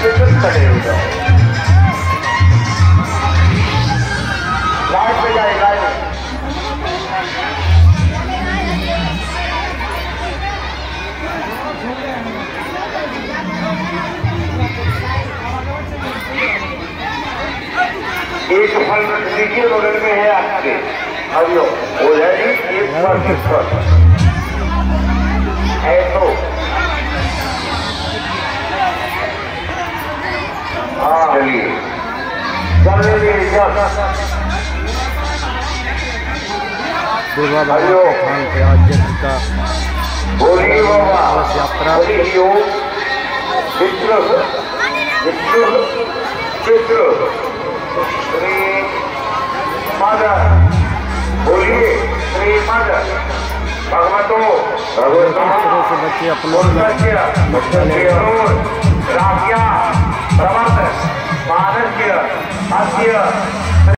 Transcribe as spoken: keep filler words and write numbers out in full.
बिल्कुल खड़े हो जाओ। लाइट पे जाए लाइट। एक फल रख लीजिए, बगल में है आपके। अभी हो जाएगी एक फल किस फल है तो हाँ चलिए चलने दीजिए। का बोलिए बाबा यात्रा बोलिए चित्र चित्र चित्र श्री मदर बोलिए श्री मदर भगवतो भगवतो से बच्चे अपना राज्या प्रवर्तन मानस्य अस्य